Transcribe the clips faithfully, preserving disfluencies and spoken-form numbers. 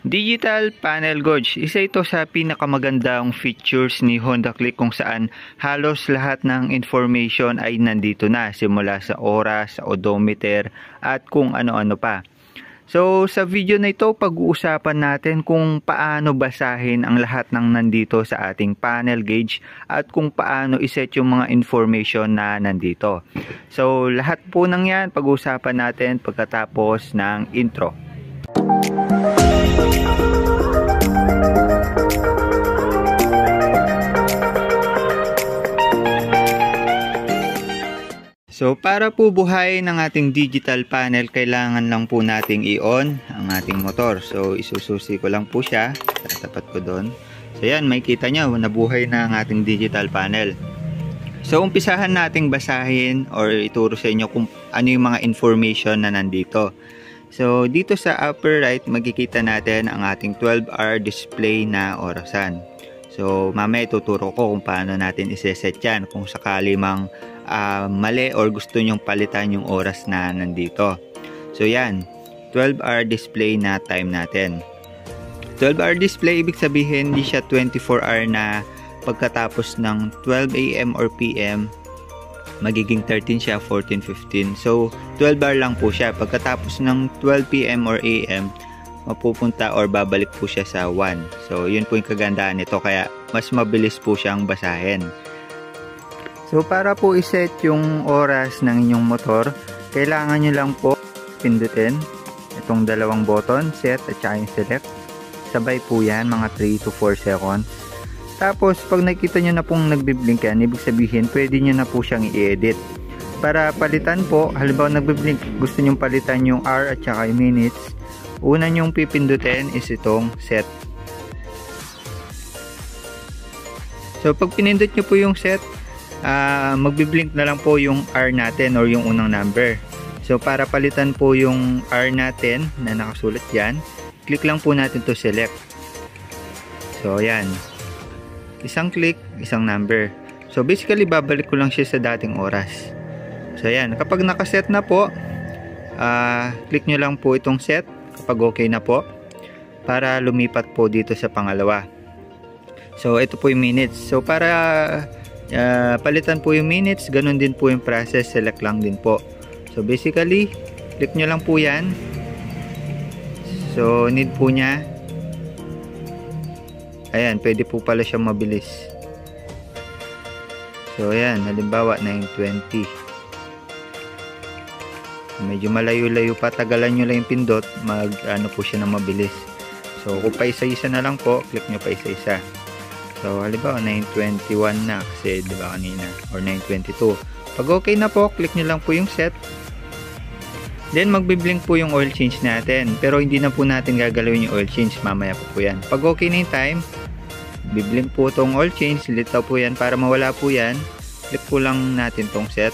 Digital panel gauge, isa ito sa pinakamagandang features ni Honda Click kung saan halos lahat ng information ay nandito na, simula sa oras, sa odometer at kung ano-ano pa. So sa video na ito, pag-uusapan natin kung paano basahin ang lahat ng nandito sa ating panel gauge at kung paano iset yung mga information na nandito. So lahat po ng yan pag-uusapan natin pagkatapos ng intro. So para po buhayin ng ating digital panel, kailangan lang po nating i-on ang ating motor. So isususi ko lang po siya, tatapat ko doon. So yan, makikita nyo, nabuhay na ang ating digital panel. So umpisahan nating basahin or ituro sa inyo kung ano yung mga information na nandito. So dito sa upper right, makikita natin ang ating twelve hour display na orasan. So mamaya ituturo ko kung paano natin iseset yan kung sakali mang uh, mali or gusto nyong palitan yung oras na nandito. So yan, twelve hour display na time natin. twelve hour display, ibig sabihin hindi siya twenty-four hour na pagkatapos ng twelve A M or P M magiging thirteen siya, fourteen, fifteen. So twelve hour lang po siya. Pagkatapos ng twelve P M or A M mapupunta or babalik po siya sa one. So yun po yung kagandahan nito, kaya mas mabilis po siyang basahin. So para po iset yung oras ng inyong motor, kailangan nyo lang po pindutin itong dalawang button, set at saka yung select. Sabay po yan, mga three to four seconds. Tapos pag nakita nyo na pong nagbiblink yan, ibig sabihin pwede nyo na po siyang i-edit. Para palitan po, halimbawa nagbiblink, gusto nyo palitan yung hour at saka yung minutes, una nyong pipindutin is itong set. So pag pinindot nyo po yung set, uh, magbiblink na lang po yung hour natin or yung unang number. So para palitan po yung hour natin na nakasulat dyan, click lang po natin to select. So yan, isang click, isang number. So basically babalik ko lang siya sa dating oras. So yan, kapag nakaset na po, uh, click nyo lang po itong set kapag okay na po para lumipat po dito sa pangalawa. So ito po yung minutes. So para uh, palitan po yung minutes, ganun din po yung process, select lang din po. So basically click nyo lang po yan. So need po nya, ayan, pwede po pala siyang mabilis. So ayan, halimbawa nine twenty. Medyo malayo-layo pa, tagalan nyo lang yung pindot, mag ano po siya na mabilis. So kung pa isa-isa na lang po, click nyo pa isa-isa. So halimbawa nine twenty-one na kasi diba kanina, or nine twenty-two. Pag okay na po, click nyo lang po yung set. Then magbiblink po yung oil change natin, pero hindi na po natin gagalawin yung oil change, mamaya po po yan. Pag okay na yung time, biblink po itong oil change, litaw po yan. Para mawala po yan, click po lang natin tong set.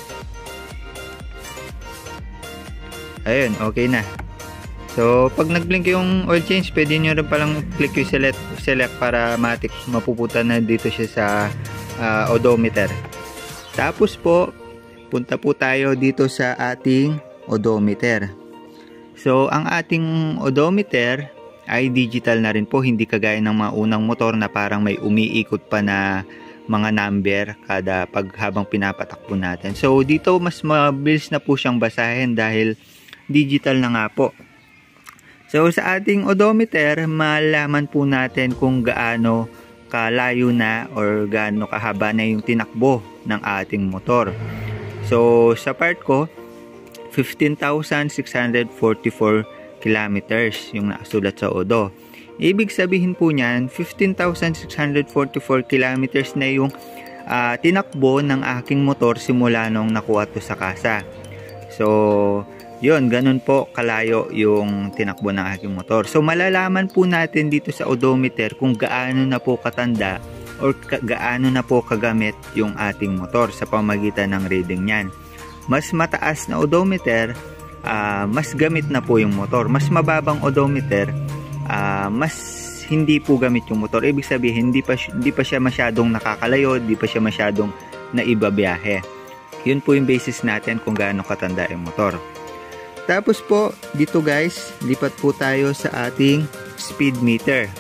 Ayun, okay na. So pag nagblink yung oil change, pwede nyo rin palang click yung select, select para matik mapupunta na dito siya sa uh, odometer. Tapos po, punta po tayo dito sa ating odometer. So ang ating odometer ay digital na rin po, hindi kagaya ng mga unang motor na parang may umiikot pa na mga number kada pag habang pinapatakbo natin. So dito mas mabilis na po siyang basahin dahil digital na nga po. So sa ating odometer, malaman po natin kung gaano kalayo na or gaano kahaba na yung tinakbo ng ating motor. So sa part ko, fifteen thousand six hundred forty-four kilometers yung nakasulat sa odo. Ibig sabihin po niyan, fifteen thousand six hundred forty-four kilometers na yung uh, tinakbo ng aking motor simula nung nakuha to sa kasa. So yun, ganun po kalayo yung tinakbo ng aking motor. So malalaman po natin dito sa odometer kung gaano na po katanda or ka gaano na po kagamit yung ating motor sa pamagitan ng reading niyan. Mas mataas na odometer, uh, mas gamit na po yung motor. Mas mababang odometer, uh, mas hindi po gamit yung motor. Ibig sabihin, hindi pa, hindi pa siya masyadong nakakalayo, hindi pa siya masyadong naibabiyahe. Yun po yung basis natin kung gaano katanda yung motor. Tapos po, dito guys, lipat po tayo sa ating speed meter.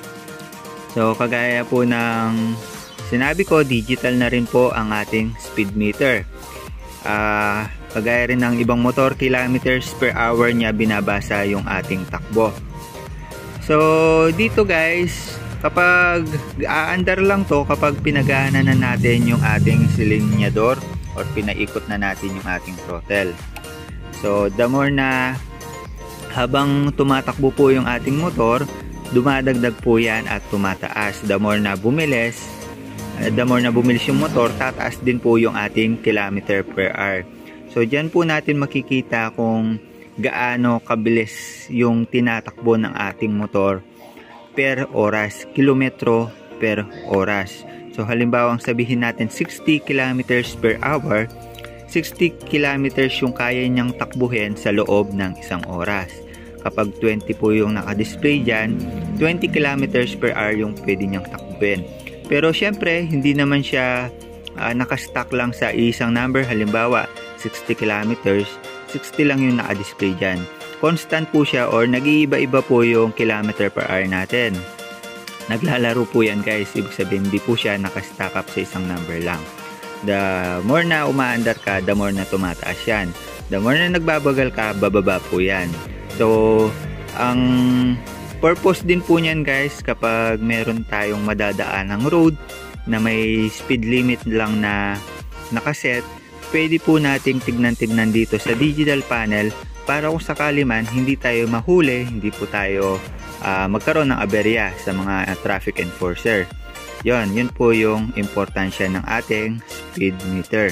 So kagaya po ng sinabi ko, digital na rin po ang ating speed meter. Uh, kagaya rin ng ibang motor, kilometers per hour niya binabasa yung ating takbo. So dito guys, kapag aandar lang to, kapag pinagana na natin yung ating silinyador or pinaikot na natin yung ating throttle. So the more na habang tumatakbo po yung ating motor, dumadagdag po yan at tumataas. The more na bumilis, the more na bumilis yung motor, tataas din po yung ating kilometer per hour. So dyan po natin makikita kung gaano kabilis yung tinatakbo ng ating motor per oras, kilometro per oras. So halimbawa sabihin natin sixty kilometers per hour, sixty kilometers yung kaya niyang takbuhin sa loob ng isang oras. Kapag twenty po yung naka-display dyan, twenty kilometers per hour yung pwede niyang takbuhin. Pero syempre, hindi naman siya uh, nakastock lang sa isang number. Halimbawa, sixty kilometers, sixty lang yung naka-display dyan. Constant po siya or nag-iiba-iba po yung kilometer per hour natin. Naglalaro po yan guys. Ibig sabihin, hindi po siya nakastock up sa isang number lang. The more na umaandar ka, the more na tumataas yan. The more na nagbabagal ka, bababa po yan. So, ang purpose din po niyan guys, kapag meron tayong madadaan ng road na may speed limit lang na nakaset, pwede po nating tignan-tignan dito sa digital panel para kung sakali man hindi tayo mahuli, hindi po tayo uh, magkaroon ng aberya sa mga uh, traffic enforcer. Yon, yun po yung importansya ng ating speed meter.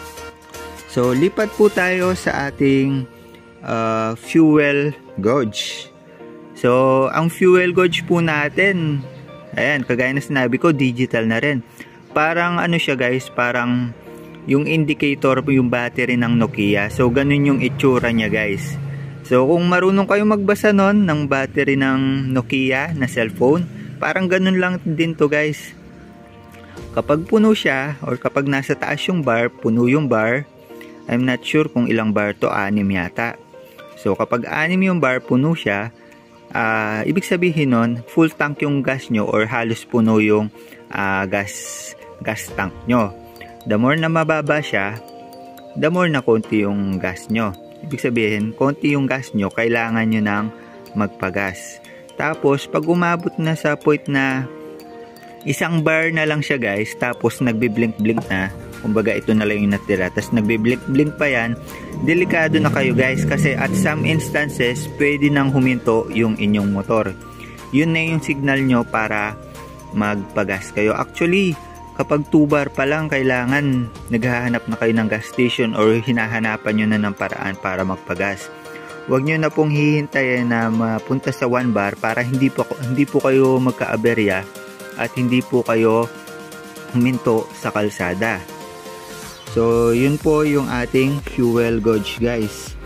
So, lipat po tayo sa ating uh, fuel gauge. So, ang fuel gauge po natin, ayan, kagaya na sinabi ko, digital na rin. Parang ano siya guys, parang yung indicator po yung battery ng Nokia. So, ganun yung itsura niya guys. So, kung marunong kayo magbasa nun ng battery ng Nokia na cellphone, parang ganun lang din to guys. Kapag puno siya, or kapag nasa taas yung bar, puno yung bar, I'm not sure kung ilang bar to, anim yata. So, kapag anim yung bar, puno siya, Uh, ibig sabihin nun, full tank yung gas nyo or halos puno yung uh, gas, gas tank nyo. The more na mababa siya, the more na konti yung gas nyo. Ibig sabihin, konti yung gas nyo, kailangan nyo nang magpagas. Tapos, pag umabot na sa point na isang bar na lang siya guys, tapos nagbiblink-blink na, kumbaga ito na lang yung natira, tapos nagbiblink-blink pa yan, delikado na kayo guys kasi at some instances pwede nang huminto yung inyong motor. Yun na yung signal nyo para magpagas kayo. Actually, kapag two bar pa lang, kailangan naghahanap na kayo ng gas station or hinahanapan nyo na ng paraan para magpagas. Huwag nyo na pong hihintayin na mapunta sa one bar para hindi po, hindi po kayo magka-aberya at hindi po kayo huminto sa kalsada. So, yun po yung ating fuel gauge guys.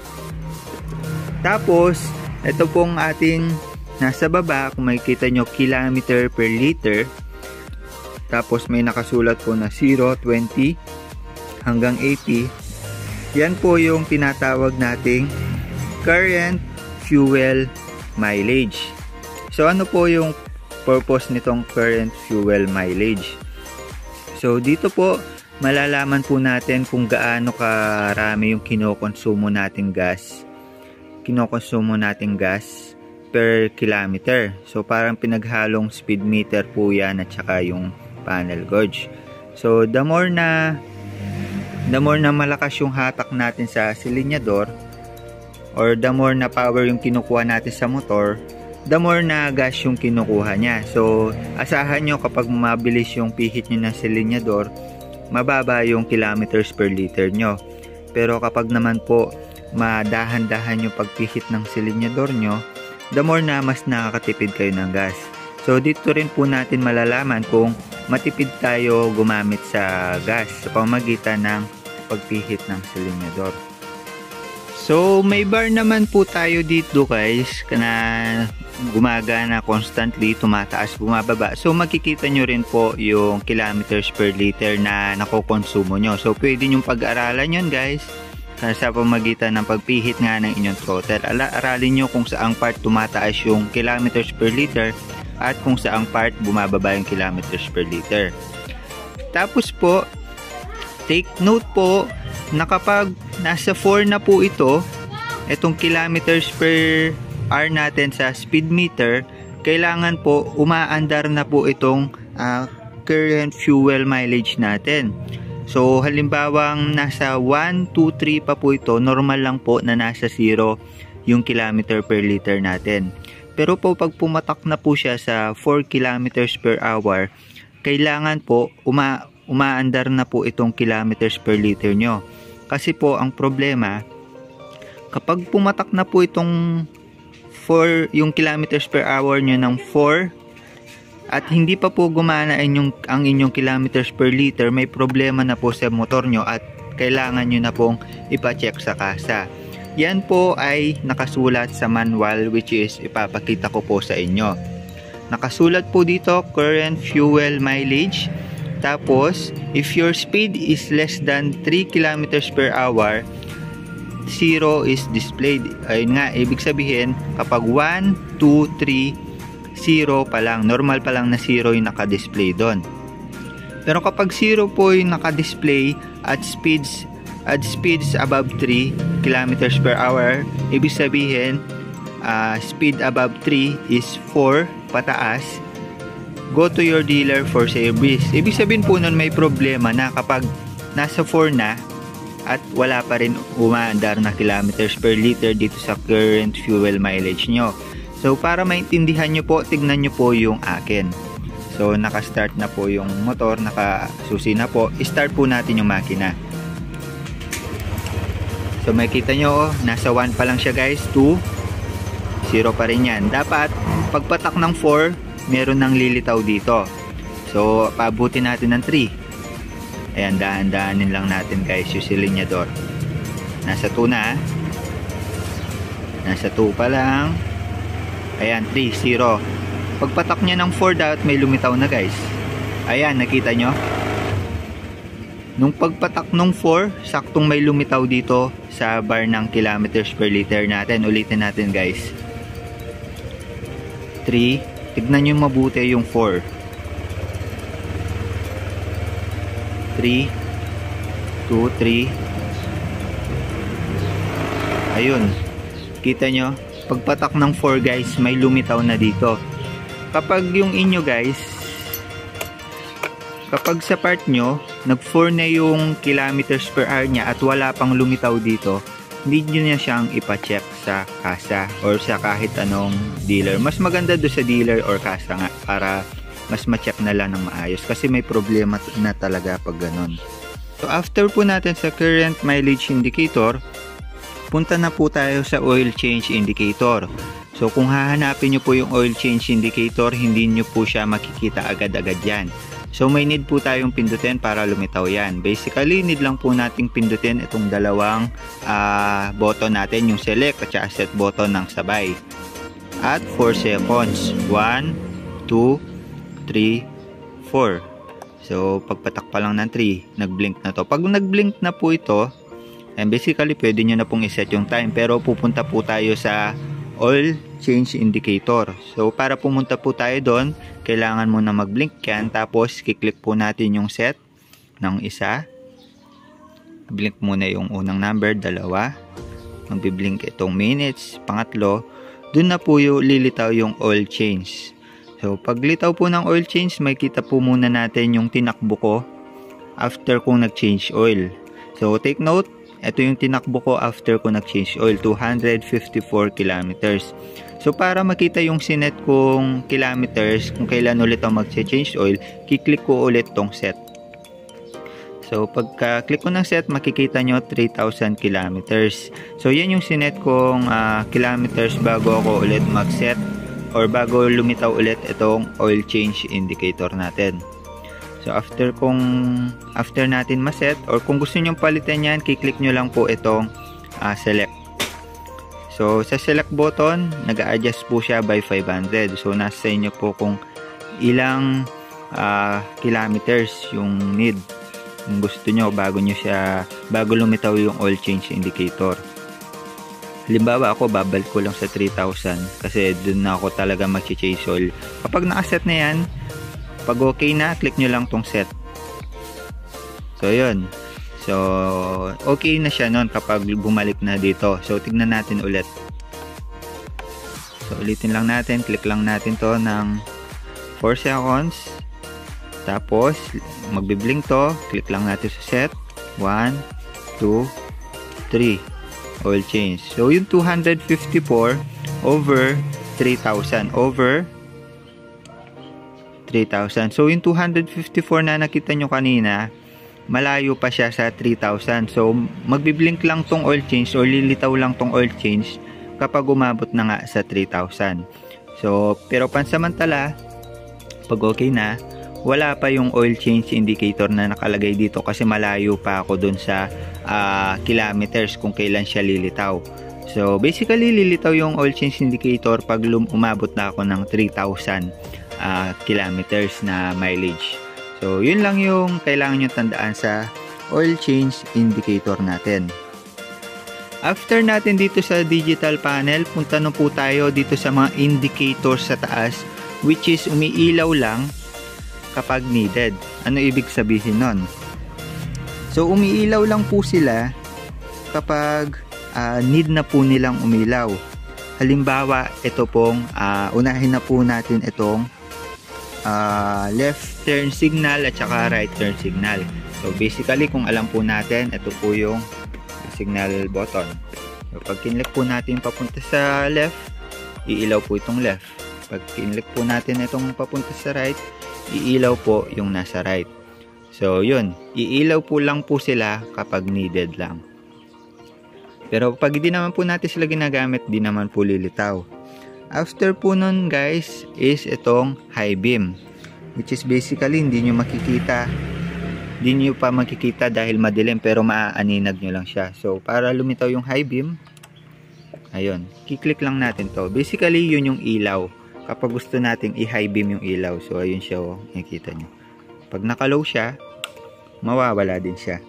Tapos, ito pong ating nasa baba, kung makikita nyo, kilometer per liter. Tapos, may nakasulat po na zero, twenty, hanggang eighty. Yan po yung tinatawag nating current fuel mileage. So, ano po yung purpose nitong current fuel mileage? So, dito po, malalaman po natin kung gaano karami yung kinokonsumo nating gas kinokonsumo nating gas per kilometer. So parang pinaghalong speed meter po yan at saka yung panel gauge. So the more na the more na malakas yung hatak natin sa silinyador or the more na power yung kinukuha natin sa motor, the more na gas yung kinukuha niya. So asahan nyo kapag mabilis yung pihit nyo ng silinyador, mababa yung kilometers per liter nyo. Pero kapag naman po madahan-dahan yung pagpihit ng silinyador nyo, the more na mas nakakatipid kayo ng gas. So dito rin po natin malalaman kung matipid tayo gumamit sa gas sa pamamagitan ng pagpihit ng silinyador. So may bar naman po tayo dito guys na gumagana constantly, tumataas, bumababa. So makikita nyo rin po yung kilometers per liter na nakokonsumo nyo. So pwede nyong pag-aralan yun guys. sa pamagitan ng pagpihit nga ng inyong throttle. Ala, aralin nyo kung saang part tumataas yung kilometers per liter at kung saang part bumababa yung kilometers per liter. Tapos po, take note po na kapag nasa four na po ito, itong kilometers per hour natin sa speed meter, kailangan po umaandar na po itong uh, current fuel mileage natin. So halimbawang nasa one, two, three pa po ito, normal lang po na nasa zero yung kilometer per liter natin. Pero po pag pumatak na po siya sa four kilometers per hour, kailangan po uma umaandar na po itong kilometers per liter nyo. Kasi po ang problema, kapag pumatak na po itong four, yung kilometers per hour nyo ng four, at hindi pa po gumana inyong, ang inyong kilometers per liter, may problema na po sa motor nyo at kailangan nyo na pong ipacheck sa kasa. Yan po ay nakasulat sa manual, which is ipapakita ko po sa inyo. Nakasulat po dito, current fuel mileage. Tapos, if your speed is less than three kilometers per hour, zero is displayed. Ayun nga, ibig sabihin, kapag one, two, three, zero pa lang, normal pa lang na zero yung naka-display doon. Pero kapag zero po yung naka-display at speeds at speeds above three kilometers per hour, ibig sabihin uh, speed above three is four pataas, go to your dealer for service. Ibig sabihin po nun may problema na kapag nasa four na at wala pa rin umaandar na kilometers per liter dito sa current fuel mileage nyo. So para maintindihan nyo po, tignan nyo po yung akin. So naka-start na po yung motor, nakasusi na po. I-start po natin yung makina. So makikita nyo, oh, nasa one pa lang siya guys, two, zero pa rin yan. Dapat pagpatak ng four, meron nang lilitaw dito. So paabutin natin ng three. Ayan, daan-daanin lang natin guys yung silinyador. Nasa two na. Nasa two pa lang. Ayan, three, zero. Pagpatak niya ng four, dapat may lumitaw na guys. Ayan, nakita nyo? Nung pagpatak ng four, saktong may lumitaw dito sa bar ng kilometers per liter natin. Ulitin natin guys. three. Tignan nyo mabuti yung four. three. two, three. Ayun. Kita nyo? Pagpatak ng four guys, may lumitaw na dito. Kapag yung inyo guys, kapag sa part nyo, nag four na yung kilometers per hour nya at wala pang lumitaw dito, hindi nyo na siyang ipacheck sa kasa or sa kahit anong dealer. Mas maganda do sa dealer or kasa nga para mas ma-check na lang ng maayos kasi may problema na talaga pag ganun. So after po natin sa current mileage indicator, punta na po tayo sa oil change indicator. So kung hahanapin nyo po yung oil change indicator, hindi nyo po siya makikita agad-agad yan. So may need po tayong pindutin para lumitaw yan. Basically, need lang po nating pindutin itong dalawang uh, button natin, yung select at saka set button ng sabay. At four seconds. one, two, three, four. So pagpatak pa lang ng three, nag-blink na to. Pag nag-blink na po ito, and basically, pwede nyo na pong iset yung time. Pero pupunta po tayo sa oil change indicator. So, para pumunta po tayo doon, kailangan muna mag-blink yan. Tapos, kiklik po natin yung set ng isa. Blink muna yung unang number, dalawa. Magbiblink itong minutes, pangatlo. Doon na po yung lilitaw yung oil change. So, paglitaw po ng oil change, may kita po muna natin yung tinakbo ko after kong nag-change oil. So, take note, ito yung tinakbo ko after ko nag-change oil, two hundred fifty-four kilometers. So para makita yung sinet kong kilometers, kung kailan ulit ako mag-change oil, kiklik ko ulit tong set. So pagka-click ko ng set, makikita nyo three thousand kilometers. So yan yung sinet kong uh, kilometers bago ako ulit mag-set or bago lumitaw ulit itong oil change indicator natin. So after kung after natin ma-set or kung gusto niyo palitan yan, kiklik nyo lang po itong uh, select. So sa select button, nag-a-adjust po siya by five hundred. So nasa inyo po kung ilang uh, kilometers yung need. kung gusto nyo bago nyo siya, bago lumitaw yung oil change indicator. Halimbawa ako, babalik ko lang sa three thousand kasi dun na ako talaga mag-change oil. Kapag nakaset na yan, pag okay na, click nyo lang tong set. So yun. So okay na siya nun kapag bumalik na dito. So tignan natin ulit. So ulitin lang natin, click lang natin to ng four seconds. Tapos magbi-blink to, click lang natin sa set. one, two, three. Oil change. So yung two hundred fifty-four over three thousand over three thousand. So yung two hundred fifty-four na nakita nyo kanina, malayo pa siya sa three thousand. So magbi-blink lang tong oil change or lilitaw lang tong oil change kapag umabot na nga sa three thousand. So pero pansamantala, pag okay na, wala pa yung oil change indicator na nakalagay dito kasi malayo pa ako dun sa uh, kilometers kung kailan siya lilitaw. So basically lilitaw yung oil change indicator pag umabot na ako ng three thousand uh, kilometers na mileage. So yun lang yung kailangan nyo tandaan sa oil change indicator natin. After natin dito sa digital panel, punta na po tayo dito sa mga indicators sa taas, which is umiilaw lang kapag needed. Ano ibig sabihin nun? So umiilaw lang po sila kapag uh, need na po nilang umilaw. Halimbawa, ito pong uh, unahin na po natin itong uh, left turn signal at saka right turn signal. So basically, kung alam po natin, ito po yung signal button. So pag kinlik po natin papunta sa left, iilaw po itong left. Pag kinlik po natin itong papunta sa right, iilaw po yung nasa right. So yun, iilaw po lang po sila kapag needed lang. Pero pag hindi naman po natin sila ginagamit, di naman po lilitaw. After po nun guys, is itong high beam, which is basically hindi nyo makikita. Hindi nyo pa makikita dahil madilim, pero maaaninag nyo lang siya. So para lumitaw yung high beam, ayun, kiklik lang natin to. Basically yun yung ilaw kapag gusto nating i-high beam yung ilaw. So ayun siya, oh, nakikita nyo. Pag naka-low siya, mawawala din siya.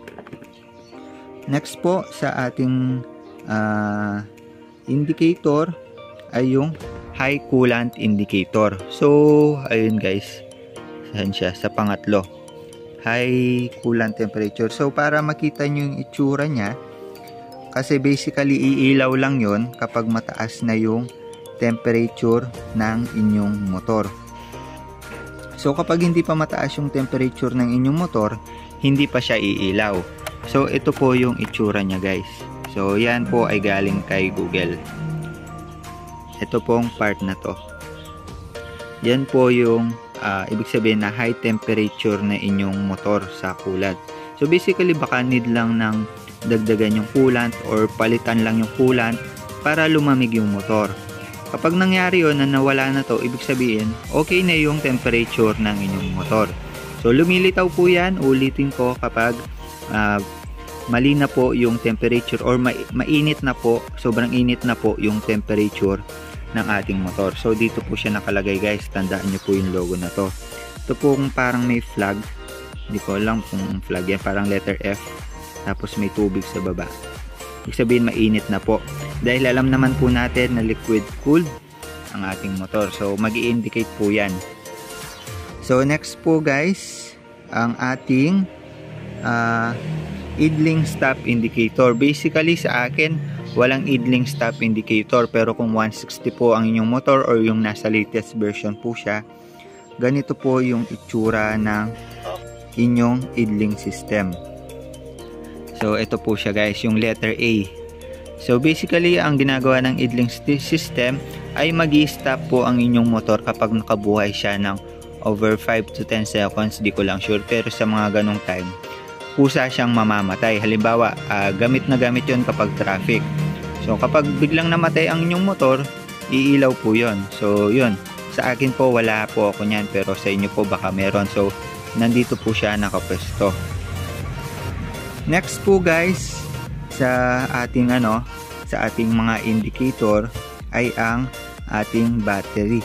Next po sa ating uh, indicator ay yung high coolant indicator. So ayun guys, saan siya? Sa pangatlo, high coolant temperature. So para makita nyo yung itsura nya, kasi basically iilaw lang yon kapag mataas na yung temperature ng inyong motor. So kapag hindi pa mataas yung temperature ng inyong motor, hindi pa siya iilaw. So ito po yung itsura nya guys. So yan po ay galing kay Google. Ito pong part na to, yan po yung Uh, ibig sabihin na high temperature na inyong motor sa coolant. So basically baka need lang ng dagdagan yung coolant or palitan lang yung coolant para lumamig yung motor. Kapag nangyari yun na nawala na to, ibig sabihin okay na yung temperature ng inyong motor. So lumilitaw po yan, ulitin ko, kapag uh, mali na po yung temperature or ma mainit na po, sobrang init na po yung temperature ng ating motor. So dito po siya nakalagay guys, tandaan nyo po yung logo na to. Ito pong parang may flag, hindi ko alam kung flag yan, parang letter F, tapos may tubig sa baba. Ibig sabihin mainit na po, dahil alam naman po natin na liquid cooled ang ating motor. So mag-i-indicate po yan. So next po guys, ang ating uh, idling stop indicator. Basically sa akin walang idling stop indicator, pero kung one sixty po ang inyong motor or yung nasa latest version po siya, ganito po yung itsura ng inyong idling system. So ito po siya guys, yung letter A. So basically ang ginagawa ng idling system ay magi-stop po ang inyong motor kapag nakabuhay siya ng over five to ten seconds, di ko lang sure, pero sa mga ganong time kusa siyang mamamatay. Halimbawa, uh, gamit na gamit yon kapag traffic. So kapag biglang namatay ang inyong motor, iilaw po yon. So yun, sa akin po wala po ako nyan, pero sa inyo po baka meron. So nandito po siya nakapwesto. Next po guys, sa ating ano, sa ating mga indicator ay ang ating battery.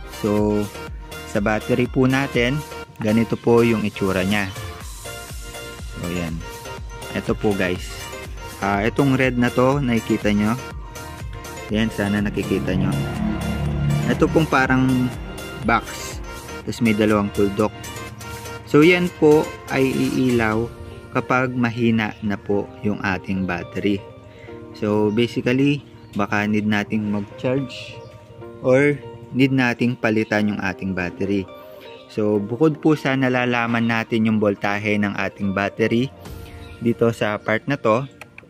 So sa battery po natin, ganito po yung itsura nya. So yan. Ito po guys. Uh, itong red na to, nakikita nyo. Yan, sana nakikita nyo. Ito pong parang box. Tapos may dalawang tuldok. So yan po ay iilaw kapag mahina na po yung ating battery. So basically, baka need nating mag-charge or need nating palitan yung ating battery. So bukod po sa nalalaman natin yung voltahe ng ating battery dito sa part na to.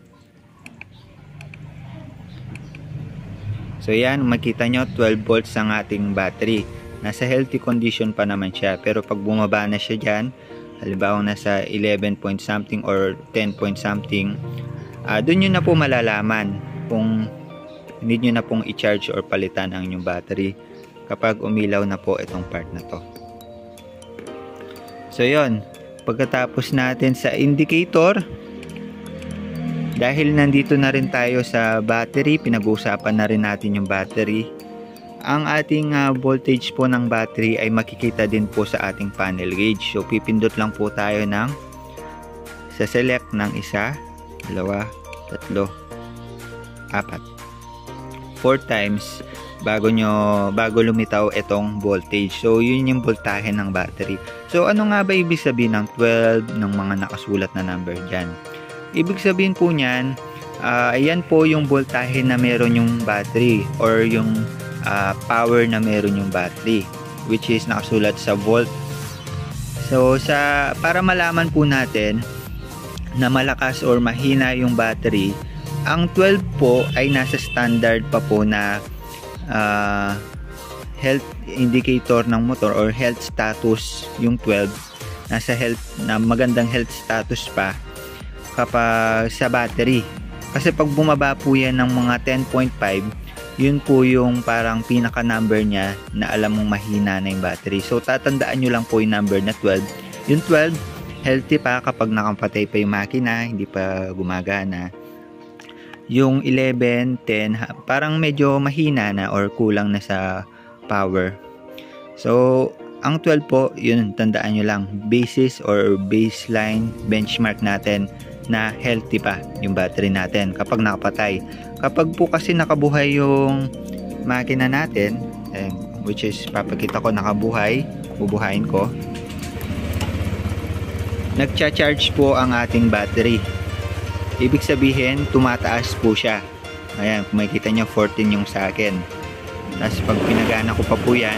So yan, makita nyo twelve volts ang ating battery. Nasa healthy condition pa naman siya. Pero pag bumaba na siya dyan, halimbawa nasa eleven point something or ten point something, uh, dun nyo na po malalaman kung need nyo na pong i-charge or palitan ang inyong battery kapag umilaw na po itong part na to. So yun, pagkatapos natin sa indicator, dahil nandito na rin tayo sa battery, pinag-uusapan na rin natin yung battery. Ang ating uh, voltage po ng battery ay makikita din po sa ating panel gauge. So pipindot lang po tayo ng sa select ng isa, dalawa, tatlo, apat, four times bago nyo bago lumitaw itong voltage. So yun yung voltahe ng battery. So ano nga ba ibig sabihin ng twelve ng mga nakasulat na number dyan? Ibig sabihin po niyan, uh, ayan po yung voltahe na meron yung battery or yung uh, power na meron yung battery, which is nakasulat sa volt. So sa para malaman po natin na malakas or mahina yung battery, ang twelve po ay nasa standard pa po na uh, health indicator ng motor or health status. Yung twelve nasa health na magandang health status pa kapag sa battery. Kasi pag bumaba po yan ng mga ten point five, yun po yung parang pinaka number niya na alam mong mahina na yung battery. So tatandaan nyo lang po yung number na twelve. Yung twelve, healthy pa kapag nakapatay pa yung makina, hindi pa gumagana. Yung eleven, ten, parang medyo mahina na or kulang na sa power. So ang twelve po, yun, tandaan nyo lang, basis or baseline benchmark natin na healthy pa yung battery natin kapag nakapatay. Kapag po kasi nakabuhay yung makina natin, eh, which is papakita ko nakabuhay, bubuhayin ko, nagcha-charge po ang ating battery. Ibig sabihin tumataas po siya. Ayan, kung makikita nyo fourteen yung sa akin. Tapos pag pinagana ko pa po yan,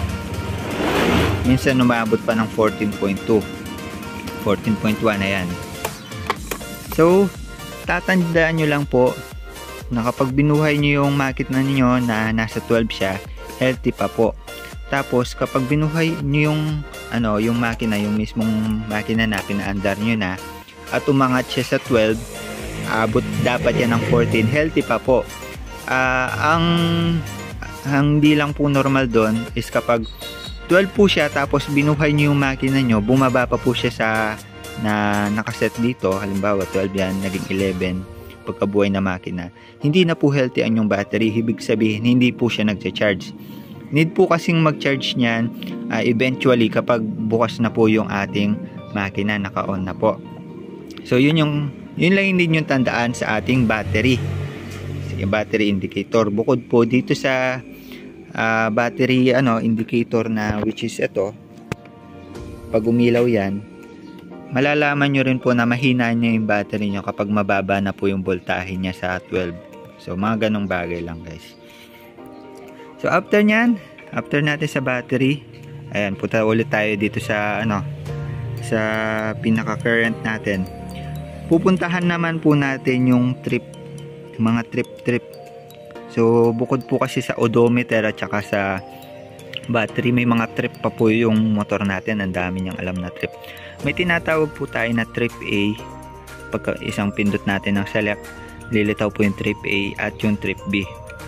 minsan umabot pa ng fourteen point two, fourteen point one. Ayan. So, tatandaan nyo lang po na kapag binuhay nyo yung makina niyo na nasa twelve siya, healthy pa po. Tapos, kapag binuhay nyo yung, ano, yung makina, yung mismong makina na pinaandar nyo na, at umangat siya sa twelve, abot dapat yan ng fourteen, healthy pa po. Uh, ang, ang di lang po normal doon is kapag twelve po siya, tapos binuhay nyo yung makina nyo, bumaba pa po siya sa na nakaset dito, halimbawa twelve yan, naging eleven pagkabuhay na makina, hindi na po healthy ang yung battery. Ibig sabihin hindi po siya nagcha-charge. Need po kasing mag-charge niyan uh, eventually kapag bukas na po yung ating makina, naka-on na po. So yun yung yun lang hindi nyo tandaan sa ating battery. Sige, battery indicator. Bukod po dito sa uh, battery ano indicator na which is ito, pag umilaw yan, malalaman nyo rin po na mahina niya yung battery nyo kapag mababa na po yung voltahe niya sa twelve. So mga ganong bagay lang guys. So after nyan, after natin sa battery, ayan, punta ulit tayo dito sa ano, sa pinaka current natin. Pupuntahan naman po natin yung trip, mga trip trip. So bukod po kasi sa odometer at saka sa battery, may mga trip pa po yung motor natin. Ang dami niyang alam na trip. May tinatawag po tayo na trip A. Pagka isang pindot natin ng select, lilitaw po yung trip A at yung trip B.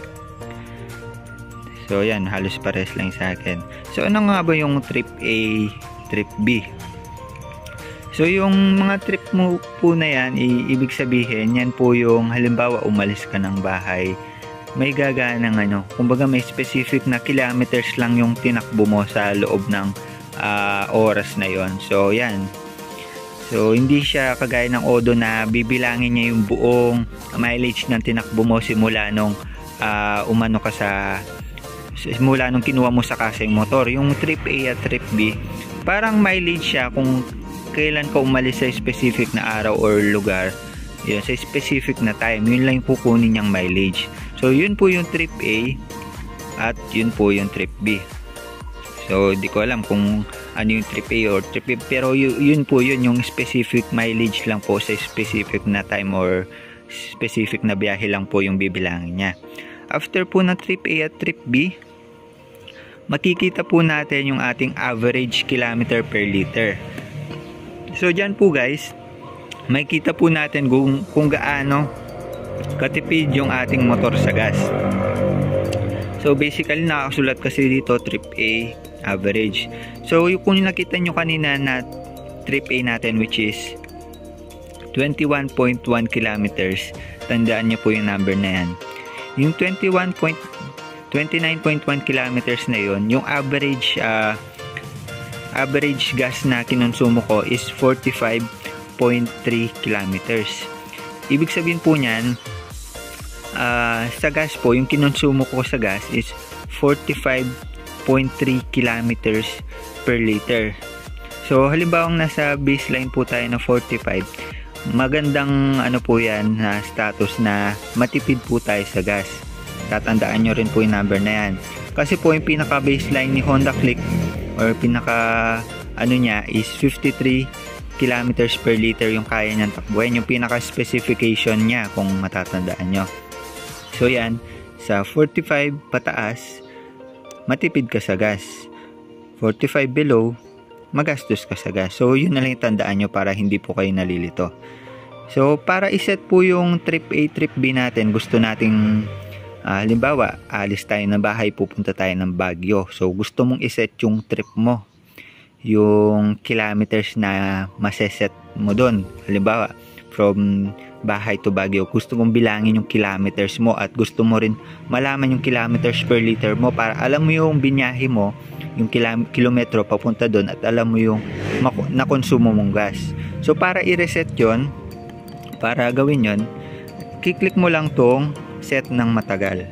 So yan, halos pares lang sa akin. So ano nga ba yung trip A, trip B? So yung mga trip mo po na yan, ibig sabihin yan po yung halimbawa umalis ka ng bahay, may gagana ng ano, kumbaga may specific na kilometers lang yung tinakbo mo sa loob ng uh, oras na yon. So yan, So hindi siya kagaya ng Odo na bibilangin niya yung buong mileage ng tinakbo mo simula nung uh, umano ka sa simula nung kinuha mo sa kasa yung motor. Yung trip A at trip B, parang mileage siya kung kailan ka umalis sa specific na araw or lugar. Yun, sa specific na time, yun lang yung kukunin niyang mileage. So yun po yung trip A at yun po yung trip B. So di ko alam kung ano yung trip A or trip B, pero yun, yun po yun yung specific mileage lang po sa specific na time or specific na biyahe lang po yung bibilangin niya. After po ng trip A at trip B, makikita po natin yung ating average kilometer per liter. So dyan po guys, makikita po natin kung, kung gaano katipid yung ating motor sa gas. So basically nakasulat kasi dito trip A average. So yung kung nakita nyo kanina na trip A natin, which is twenty-one point one kilometers, tandaan nyo po yung number na yan. Yung twenty-one point twenty-nine point one kilometers na yun, yung average uh, average gas na kinonsumo ko is forty-five point three kilometers. Ibig sabihin po niyan, uh, sa gas po, yung kinonsumo ko sa gas is forty-five point three kilometers per liter. So halimbawa nasa baseline po tayo na forty-five, magandang ano po yan na status na matipid po tayo sa gas. Tatandaan nyo rin po yung number na yan, kasi po yung pinaka baseline ni Honda Click or pinaka ano niya is fifty-three kilometers per liter yung kaya niyang takbuhin, yung pinaka specification niya kung matatandaan nyo. So yan, sa forty-five pataas matipid ka sa gas, forty-five below magastos ka sa gas. So yun na lang yung tandaan nyo para hindi po kayo nalilito. So para iset po yung trip A, trip B natin, gusto nating uh, halimbawa alis tayo ng bahay, pupunta tayo ng Baguio. So gusto mong iset yung trip mo, yung kilometers na maseset mo doon. Halimbawa from bahay to Baguio, gusto mong bilangin yung kilometers mo at gusto mo rin malaman yung kilometers per liter mo para alam mo yung binyahe mo, yung kilometro papunta doon, at alam mo yung nakonsumo mong gas. So para i-reset yon, para gawin yon, kiklik mo lang tong set ng matagal.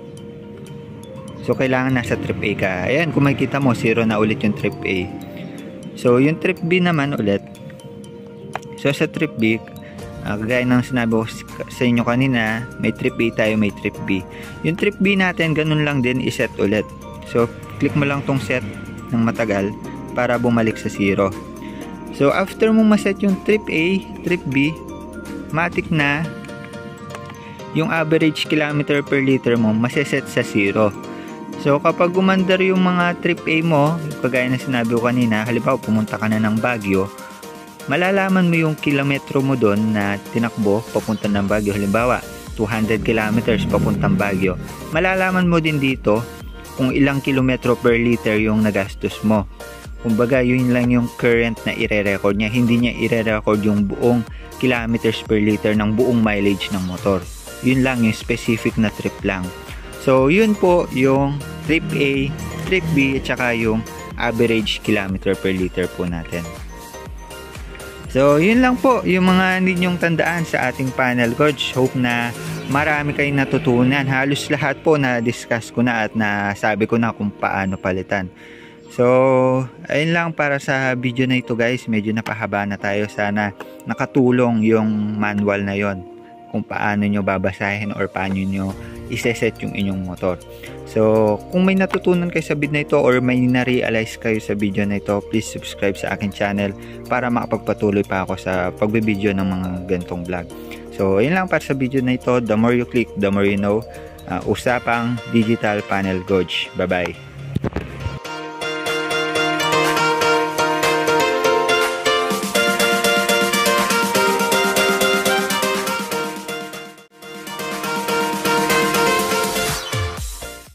So kailangan nasa trip A ka. Ayan, kung makikita mo, zero na ulit yung trip A. So yung trip B naman ulit, so sa trip B, Uh, kagaya ng sinabi ko sa inyo kanina, may trip A tayo, may trip B. Yung trip B natin, ganun lang din, iset ulit. So, click mo lang tong set ng matagal para bumalik sa zero. So, after mo maset yung trip A, trip B, matik na yung average kilometer per liter mo maseset sa zero. So, kapag gumandar yung mga trip A mo, kagaya ng sinabi ko kanina, halimbawa pumunta ka na ng Baguio, malalaman mo yung kilometro mo doon na tinakbo papunta ng Baguio. Halimbawa two hundred kilometers papuntang Baguio, malalaman mo din dito kung ilang kilometro per liter yung nagastos mo. Kumbaga yun lang yung current na ire-record niya, hindi niya ire-record yung buong kilometers per liter ng buong mileage ng motor. Yun lang yung specific na trip lang. So yun po yung trip A, trip B, at saka yung average kilometer per liter po natin. So, yun lang po yung mga hindi nyong tandaan sa ating panel gauge. Hope na marami kayong natutunan. Halos lahat po na discuss ko na at nasabi ko na kung paano palitan. So, ayun lang para sa video na ito guys. Medyo napahaba na tayo. Sana nakatulong yung manual na yon kung paano nyo babasahin or paano nyo iseset yung inyong motor. So, kung may natutunan kayo sa video na ito or may na-realize kayo sa video na ito, please subscribe sa aking channel para makapagpatuloy pa ako sa pagbibideo ng mga gantong vlog. So, yun lang para sa video na ito. The more you click, the more you know. Uh, usapang digital panel gauge. Bye-bye.